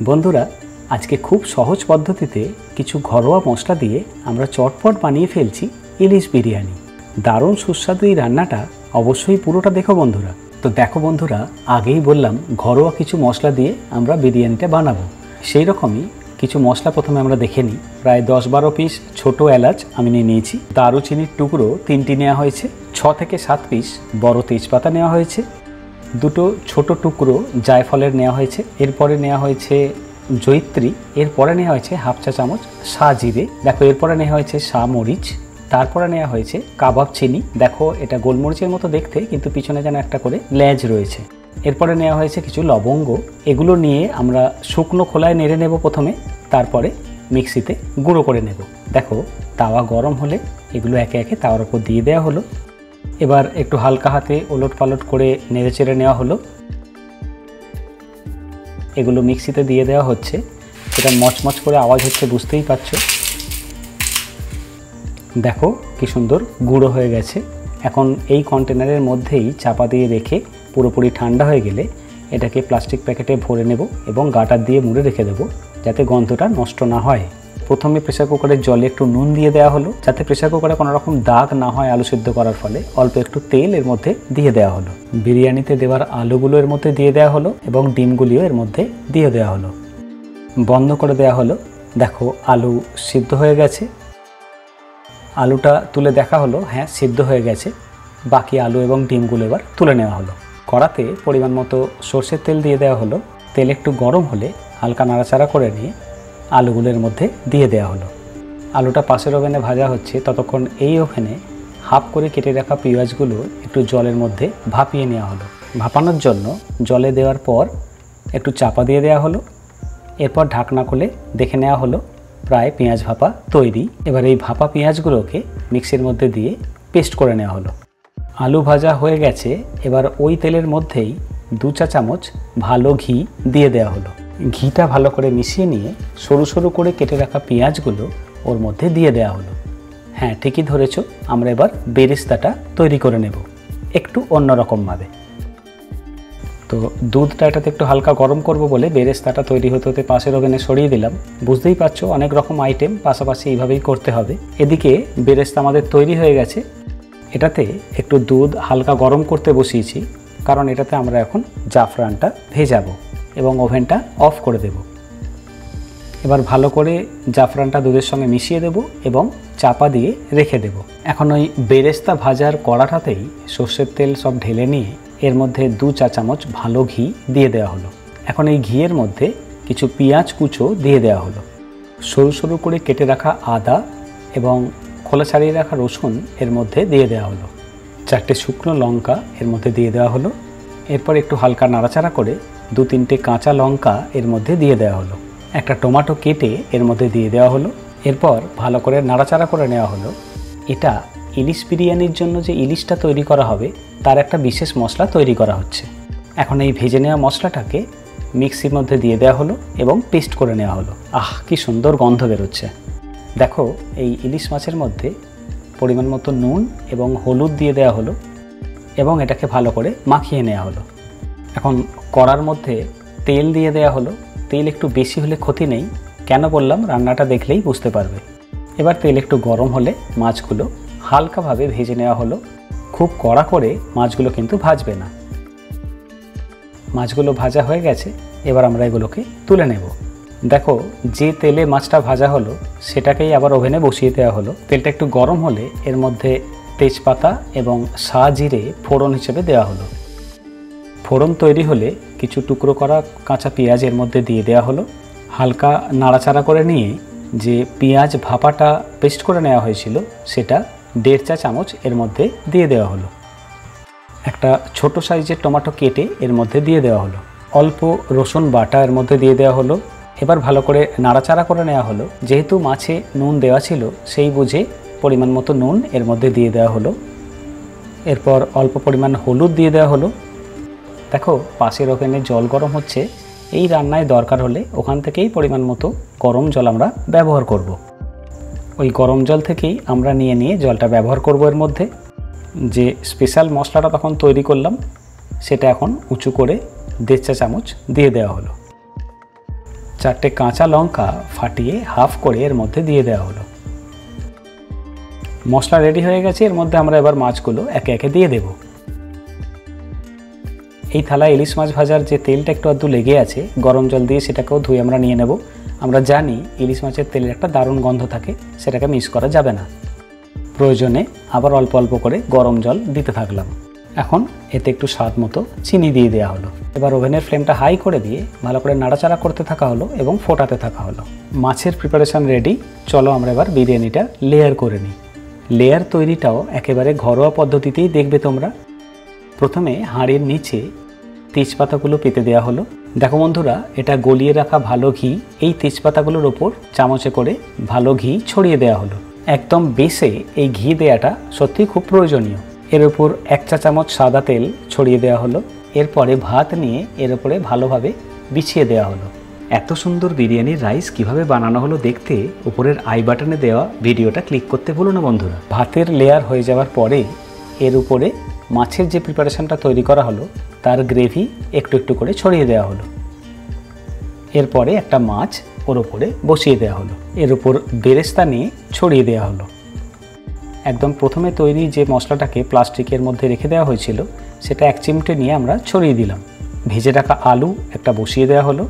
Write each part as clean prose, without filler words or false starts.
বন্ধুরা, আজকে খুব সহজ পদ্ধতিতে কিছু ঘরোয়া মশলা দিয়ে আমরা চটপট বানিয়ে ফেলছি ইলিশ বিরিয়ানি। দারুণ সুস্বাদু এই রান্নাটা, অবশ্যই পুরোটা দেখো বন্ধুরা। তো দেখো বন্ধুরা, আগেই বললাম ঘরোয়া কিছু মশলা দিয়ে আমরা বিরিয়ানিটা বানাবো। সেই রকমই কিছু মশলা প্রথমে আমরা দেখে নিই। প্রায় 10-12 পিস ছোট এলাচ আমি নিয়েছি, দারুচিনির টুকরো 3টি নেওয়া হয়েছে, 6 থেকে 7 পিস বড় তেজপাতা নেওয়া হয়েছে, 2টো ছোট টুকরো জায়ফলের নেওয়া হয়েছে, এরপরে নেওয়া হয়েছে জয়িত্রী, এরপরে নেওয়া হয়েছে হাফ চা চামচ সাজিরে, দেখো এরপরে নেওয়া হয়েছে মরিচ, তারপরে নেওয়া হয়েছে কাবাব চিনি, দেখো এটা গোলমরিচের মতো দেখতে কিন্তু পিছনে যেন একটা করে লেজ রয়েছে। এরপরে নেওয়া হয়েছে কিছু লবঙ্গ। এগুলো নিয়ে আমরা শুকনো খোলায় নেড়ে নেব প্রথমে, তারপরে মিক্সিতে গুঁড়ো করে নেব। দেখো তাওয়া গরম হলে এগুলো একে একে তাওয়ার উপর দিয়ে দেওয়া হলো। এবার একটু হালকা হাতে ওলট পালট করে নেড়ে চেড়ে নেওয়া হলো। এগুলো মিক্সিতে দিয়ে দেওয়া হচ্ছে, এটা মচমচ করে আওয়াজ হচ্ছে বুঝতেই পারছো। দেখো কি সুন্দর গুঁড়ো হয়ে গেছে। এখন এই কন্টেনারের মধ্যেই চাপা দিয়ে রেখে পুরোপুরি ঠান্ডা হয়ে গেলে এটাকে প্লাস্টিক প্যাকেটে ভরে নেব এবং গাটার দিয়ে মুড়ে রেখে দেবো যাতে গন্ধটা নষ্ট না হয়। প্রথমে প্রেসার কুকারের জলে একটু নুন দিয়ে দেওয়া হলো যাতে প্রেসার কুকারে কোনো রকম দাগ না হয় আলু সিদ্ধ করার ফলে। অল্প একটু তেল এর মধ্যে দিয়ে দেওয়া হলো। বিরিয়ানিতে দেওয়ার আলুগুলো এর মধ্যে দিয়ে দেওয়া হলো এবং ডিমগুলিও এর মধ্যে দিয়ে দেওয়া হলো। বন্ধ করে দেওয়া হলো। দেখো আলু সিদ্ধ হয়ে গেছে। আলুটা তুলে দেখা হলো, হ্যাঁ সিদ্ধ হয়ে গেছে। বাকি আলু এবং ডিমগুলো এবার তুলে নেওয়া হলো। কড়াতে পরিমাণ মতো সর্ষের তেল দিয়ে দেওয়া হলো। তেল একটু গরম হলে হালকা নাড়াচাড়া করে নিয়ে আলুগুলোর মধ্যে দিয়ে দেওয়া হলো। আলুটা পাশের ওভেনে ভাজা হচ্ছে, ততক্ষণ এই ওভেনে হাফ করে কেটে রাখা পেঁয়াজগুলো একটু জলের মধ্যে ভাপিয়ে নেওয়া হলো। ভাপানোর জন্য জলে দেওয়ার পর একটু চাপা দিয়ে দেওয়া হলো। এরপর ঢাকনা খুলে দেখে নেওয়া হলো প্রায় পেঁয়াজ ভাপা তৈরি। এবার এই ভাপা পেঁয়াজগুলোকে মিক্সির মধ্যে দিয়ে পেস্ট করে নেওয়া হলো। আলু ভাজা হয়ে গেছে। এবার ওই তেলের মধ্যেই 2 চা চামচ ভালো ঘি দিয়ে দেওয়া হলো। ঘিটা ভালো করে মিশিয়ে নিয়ে সরু সরু করে কেটে রাখা পেঁয়াজগুলো ওর মধ্যে দিয়ে দেওয়া হলো। হ্যাঁ ঠিকই ধরেছ, আমরা এবার বেরেস্তাটা তৈরি করে নেব একটু অন্যরকমভাবে। তো দুধটা এটাতে একটু হালকা গরম করব বলে বেরেস্তাটা তৈরি হতে হতে পাশের ওভেনে সরিয়ে দিলাম। বুঝতেই পারছো অনেক রকম আইটেম পাশাপাশি এইভাবেই করতে হবে। এদিকে বেরেস্তা আমাদের তৈরি হয়ে গেছে। এটাতে একটু দুধ হালকা গরম করতে বসিয়েছি, কারণ এটাতে আমরা এখন জাফরানটা ভেজাবো এবং ওভেনটা অফ করে দেব। এবার ভালো করে জাফরানটা দুধের সঙ্গে মিশিয়ে দেব এবং চাপা দিয়ে রেখে দেব। এখন ওই বেরেস্তা ভাজার কড়াটাতেই সর্ষের তেল সব ঢেলে নিয়ে এর মধ্যে 2 চা চামচ ভালো ঘি দিয়ে দেওয়া হলো। এখন এই ঘিয়ের মধ্যে কিছু পেঁয়াজ কুচো দিয়ে দেওয়া হলো। সরু সরু করে কেটে রাখা আদা এবং খোলা ছাড়িয়ে রাখা রসুন এর মধ্যে দিয়ে দেওয়া হলো। 4টে শুকনো লঙ্কা এর মধ্যে দিয়ে দেওয়া হলো। এরপর একটু হালকা নাড়াচাড়া করে 2-3টে কাঁচা লঙ্কা এর মধ্যে দিয়ে দেওয়া হলো। একটা টমেটো কেটে এর মধ্যে দিয়ে দেওয়া হলো। এরপর ভালো করে নাড়াচাড়া করে নেওয়া হলো। এটা ইলিশ বিরিয়ানির জন্য যে ইলিশটা তৈরি করা হবে তার একটা বিশেষ মশলা তৈরি করা হচ্ছে। এখন এই ভেজে নেওয়া মশলাটাকে মিক্সির মধ্যে দিয়ে দেওয়া হলো এবং পেস্ট করে নেওয়া হলো। কি সুন্দর গন্ধ বেরোচ্ছে। দেখো এই ইলিশ মাছের মধ্যে পরিমাণ মতো নুন এবং হলুদ দিয়ে দেওয়া হলো এবং এটাকে ভালো করে মাখিয়ে নেওয়া হলো। এখন কড়ার মধ্যে তেল দিয়ে দেওয়া হলো। তেল একটু বেশি হলে ক্ষতি নেই, কেন বললাম রান্নাটা দেখলেই বুঝতে পারবে। এবার তেল একটু গরম হলে মাছগুলো হালকাভাবে ভেজে নেওয়া হলো। খুব কড়া করে মাছগুলো কিন্তু ভাজবে না। মাছগুলো ভাজা হয়ে গেছে, এবার আমরা এগুলোকে তুলে নেব। দেখো যে তেলে মাছটা ভাজা হলো সেটাকেই আবার ওভেনে বসিয়ে দেওয়া হলো। তেলটা একটু গরম হলে এর মধ্যে তেজপাতা এবং জিরে ফোড়ন হিসেবে দেওয়া হলো। ফোড়ন তৈরি হলে কিছু টুকরো করা কাঁচা পেঁয়াজ এর মধ্যে দিয়ে দেওয়া হলো। হালকা নাড়াচাড়া করে নিয়ে যে পেঁয়াজ ভাপাটা পেস্ট করে নেওয়া হয়েছিল সেটা 1.5 চা চামচ এর মধ্যে দিয়ে দেওয়া হলো। একটা ছোট সাইজের টমেটো কেটে এর মধ্যে দিয়ে দেওয়া হলো। অল্প রসুন বাটা এর মধ্যে দিয়ে দেওয়া হলো। এবার ভালো করে নাড়াচাড়া করে নেওয়া হলো। যেহেতু মাছে নুন দেওয়া ছিল সেই বুঝে পরিমাণ মতো নুন এর মধ্যে দিয়ে দেওয়া হলো। এরপর অল্প পরিমাণ হলুদ দিয়ে দেওয়া হলো। দেখো পাশের ওভেনে জল গরম হচ্ছে। এই রান্নায় দরকার হলে ওখান থেকেই পরিমাণ মতো গরম জল আমরা ব্যবহার করব। ওই গরম জল থেকেই আমরা নিয়ে জলটা ব্যবহার করব। এর মধ্যে যে স্পেশাল মশলাটা তখন তৈরি করলাম সেটা এখন উঁচু করে 1.5 চা চামচ দিয়ে দেওয়া হলো। 4টে কাঁচা লঙ্কা ফাটিয়ে হাফ করে এর মধ্যে দিয়ে দেওয়া হলো। মশলা রেডি হয়ে গেছে। এর মধ্যে আমরা এবার মাছগুলো একে একে দিয়ে দেব। এই থালায় ইলিশ মাছ ভাজার যে তেলটা একটু আধটু লেগে আছে, গরম জল দিয়ে সেটাকেও ধুয়ে আমরা নিয়ে নেব। আমরা জানি ইলিশ মাছের তেলের একটা দারুণ গন্ধ থাকে, সেটাকে মিস করা যাবে না। প্রয়োজনে আবার অল্প অল্প করে গরম জল দিতে থাকলাম। এখন এতে একটু স্বাদ মতো চিনি দিয়ে দেওয়া হলো। এবার ওভেনের ফ্লেমটা হাই করে দিয়ে ভালো করে নাড়াচাড়া করতে থাকা হলো এবং ফোটাতে থাকা হলো। মাছের প্রিপারেশান রেডি। চলো আমরা এবার বিরিয়ানিটা লেয়ার করে নিই। লেয়ার তৈরিটাও একেবারে ঘরোয়া পদ্ধতিতেই দেখবে তোমরা। প্রথমে হাঁড়ির নিচে তেজপাতাগুলো পেতে দেওয়া হলো। দেখো বন্ধুরা, এটা গলিয়ে রাখা ভালো ঘি এই তেজপাতাগুলোর ওপর চামচে করে ভালো ঘি ছড়িয়ে দেওয়া হলো। একদম বেশে এই ঘি দেওয়াটা সত্যিই খুব প্রয়োজনীয়। এর ওপর 1 চা চামচ সাদা তেল ছড়িয়ে দেওয়া হলো। এরপরে ভাত নিয়ে এর ওপরে ভালোভাবে বিছিয়ে দেওয়া হলো। এত সুন্দর বিরিয়ানির রাইস কিভাবে বানানো হলো দেখতে উপরের আই বাটনে দেওয়া ভিডিওটা ক্লিক করতে ভুলো না বন্ধুরা। ভাতের লেয়ার হয়ে যাওয়ার পরে এর উপরে মাছের যে প্রিপারেশনটা তৈরি করা হলো তার গ্রেভি একটু একটু করে ছড়িয়ে দেওয়া হলো। এরপরে একটা মাছ ওর উপরে বসিয়ে দেওয়া হলো। এর উপর বেরেস্তা নিয়ে ছড়িয়ে দেওয়া হলো। একদম প্রথমে তৈরি যে মশলাটাকে প্লাস্টিকের মধ্যে রেখে দেওয়া হয়েছিল সেটা 1 চিমটে নিয়ে আমরা ছড়িয়ে দিলাম। ভেজে রাখা আলু একটা বসিয়ে দেওয়া হলো।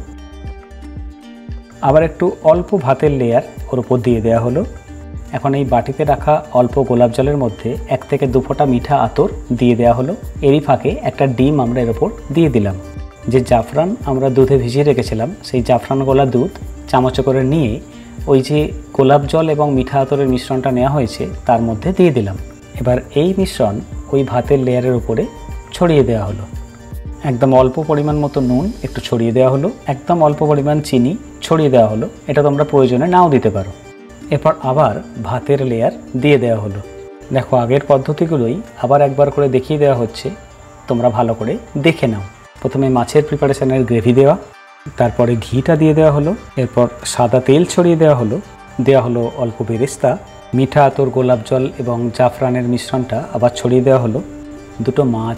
আবার একটু অল্প ভাতের লেয়ার ওর উপর দিয়ে দেওয়া হলো। এখন এই বাটিতে রাখা অল্প গোলাপ জলের মধ্যে 1 থেকে 2 ফোঁটা মিঠা আতর দিয়ে দেওয়া হলো। এরই ফাঁকে একটা ডিম আমরা এর ওপর দিয়ে দিলাম। যে জাফরান আমরা দুধে ভিজিয়ে রেখেছিলাম সেই জাফরান গোলা দুধ চামচে করে নিয়ে ওই যে গোলাপ জল এবং মিঠা আতরের মিশ্রণটা নেওয়া হয়েছে তার মধ্যে দিয়ে দিলাম। এবার এই মিশ্রণ ওই ভাতের লেয়ারের উপরে ছড়িয়ে দেওয়া হলো। একদম অল্প পরিমাণ মতো নুন একটু ছড়িয়ে দেওয়া হলো। একদম অল্প পরিমাণ চিনি ছড়িয়ে দেওয়া হলো। এটা তোমরা প্রয়োজনে নাও দিতে পারো। এরপর আবার ভাতের লেয়ার দিয়ে দেওয়া হলো। দেখো, আগের পদ্ধতিগুলোই আবার একবার করে দেখিয়ে দেওয়া হচ্ছে, তোমরা ভালো করে দেখে নাও। প্রথমে মাছের প্রিপারেশনের গ্রেভি দেওয়া, তারপরে ঘিটা দিয়ে দেওয়া হলো। এরপর সাদা তেল ছড়িয়ে দেওয়া হলো অল্প বেরেস্তা, মিঠা আতর, গোলাপ জল এবং জাফরানের মিশ্রণটা আবার ছড়িয়ে দেওয়া হলো। 2টো মাছ,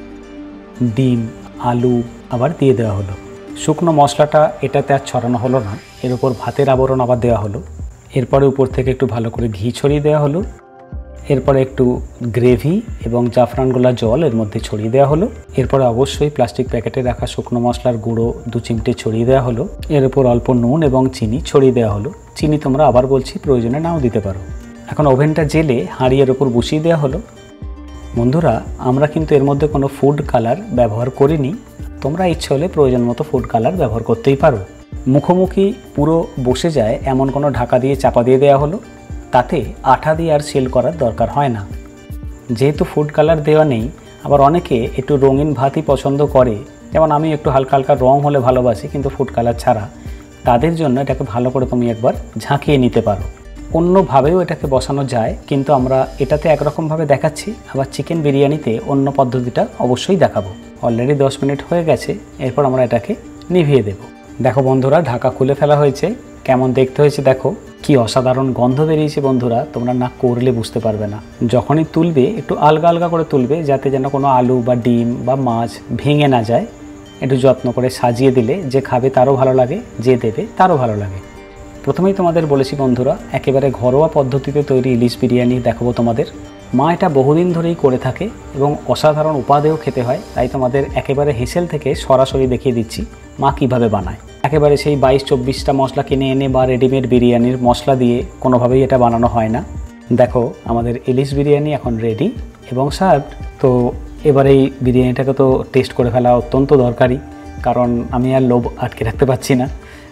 ডিম, আলু আবার দিয়ে দেওয়া হলো। শুকনো মশলাটা এটাতে আর ছড়ানো হলো না, এর উপর ভাতের আবরণ আবার দেওয়া হলো। এরপরে উপর থেকে একটু ভালো করে ঘি ছড়িয়ে দেওয়া হলো। এরপরে একটু গ্রেভি এবং জাফরান গোলা জল এর মধ্যে ছড়িয়ে দেওয়া হলো। এরপরে অবশ্যই প্লাস্টিক প্যাকেটে রাখা শুকনো মশলার গুঁড়ো 2 চিমটে ছড়িয়ে দেওয়া হলো। এর উপর অল্প নুন এবং চিনি ছড়িয়ে দেওয়া হলো। চিনি তোমরা আবার বলছি প্রয়োজনে নাও দিতে পারো। এখন ওভেনটা জেলে হাঁড়ির ওপর বসিয়ে দেওয়া হলো। বন্ধুরা, আমরা কিন্তু এর মধ্যে কোনো ফুড কালার ব্যবহার করিনি। তোমরা ইচ্ছে হলে প্রয়োজন মতো ফুড কালার ব্যবহার করতেই পারো। মুখোমুখি পুরো বসে যায় এমন কোনো ঢাকা দিয়ে চাপা দিয়ে দেওয়া হলো। তাতে আঠা দিয়ে আর সেল করার দরকার হয় না। যেহেতু ফুড কালার দেওয়া নেই, আবার অনেকে একটু রঙিন ভাতই পছন্দ করে, যেমন আমি একটু হালকা হালকা রং হলে ভালোবাসি কিন্তু ফুড কালার ছাড়া, তাদের জন্য এটাকে ভালো করে তুমি একবার ঝাঁকিয়ে নিতে পারো। অন্যভাবেও এটাকে বসানো যায়, কিন্তু আমরা এটাতে একরকমভাবে দেখাচ্ছি। আবার চিকেন বিরিয়ানিতে অন্য পদ্ধতিটা অবশ্যই দেখাবো। অলরেডি 10 মিনিট হয়ে গেছে। এরপর আমরা এটাকে নিভিয়ে দেব। দেখো বন্ধুরা, ঢাকা খুলে ফেলা হয়েছে। কেমন দেখতে হয়েছে দেখো, কি অসাধারণ গন্ধ বেরিয়েছে বন্ধুরা। তোমরা না করলে বুঝতে পারবে না। যখনই তুলবে একটু আলগা আলগা করে তুলবে, যাতে যেন কোনো আলু বা ডিম বা মাছ ভেঙে না যায়। একটু যত্ন করে সাজিয়ে দিলে যে খাবে তারও ভালো লাগে, যে দেবে তারও ভালো লাগে। প্রথমেই তোমাদের বলেছি বন্ধুরা, একেবারে ঘরোয়া পদ্ধতিতে তৈরি ইলিশ বিরিয়ানি দেখাবো তোমাদের। মা এটা বহুদিন ধরেই করে থাকে এবং অসাধারণ উপাদেয় খেতে হয়। তাই তোমাদের একেবারে হেসেল থেকে সরাসরি দেখিয়ে দিচ্ছি মা কিভাবে বানায়। একেবারে সেই 22-24টা মশলা কিনে এনে বা রেডিমেড বিরিয়ানির মশলা দিয়ে কোনোভাবেই এটা বানানো হয় না। দেখো, আমাদের ইলিশ বিরিয়ানি এখন রেডি এবং সার্ভড। তো এবার এই বিরিয়ানিটাকে তো টেস্ট করে ফেলা অত্যন্ত দরকারি, কারণ আমি আর লোভ আটকে রাখতে পারছি না।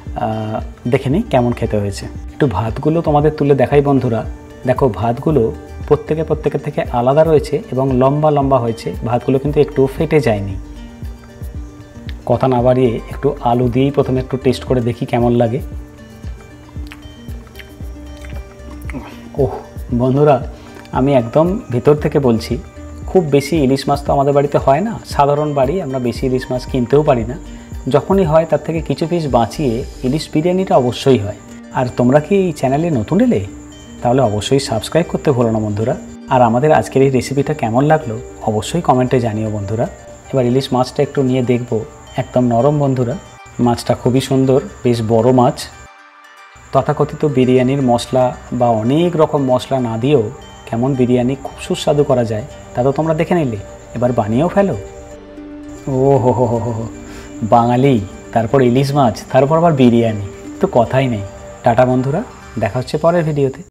দেখে নিই কেমন খেতে হয়েছে। একটু ভাতগুলো তোমাদের তুলে দেখাই বন্ধুরা। দেখো, ভাতগুলো প্রত্যেকের থেকে আলাদা রয়েছে এবং লম্বা লম্বা হয়েছে। ভাতগুলো কিন্তু একটু ফেটে যায়নি। কথা না বাড়িয়ে একটু আলু দিয়েই প্রথমে একটু টেস্ট করে দেখি কেমন লাগে। ওহ বন্ধুরা, আমি একদম ভেতর থেকে বলছি, খুব বেশি ইলিশ মাছ তো আমাদের বাড়িতে হয় না। সাধারণ বাড়ি, আমরা বেশি ইলিশ মাছ কিনতেও পারি না। যখনই হয় তার থেকে কিছু পিস বাঁচিয়ে ইলিশ বিরিয়ানিটা অবশ্যই হয়। আর তোমরা কি এই চ্যানেলে নতুন এলে তাহলে অবশ্যই সাবস্ক্রাইব করতে ভুলো না বন্ধুরা। আর আমাদের আজকের এই রেসিপিটা কেমন লাগলো অবশ্যই কমেন্টে জানিও বন্ধুরা। এবার ইলিশ মাছটা একটু নিয়ে দেখবো, একদম নরম বন্ধুরা। মাছটা খুবই সুন্দর, বেশ বড় মাছ। তথাকথিত বিরিয়ানির মশলা বা অনেক রকম মশলা না দিয়েও কেমন বিরিয়ানি খুব সুস্বাদু করা যায় তা তো তোমরা দেখে নিলে, এবার বানিয়েও ফেলো। ও হো হো হো হো, বাঙালি, তারপর ইলিশ মাছ, তারপর আবার বিরিয়ানি, তো কথাই নেই। টাটা বন্ধুরা, দেখা হচ্ছে পরের ভিডিওতে।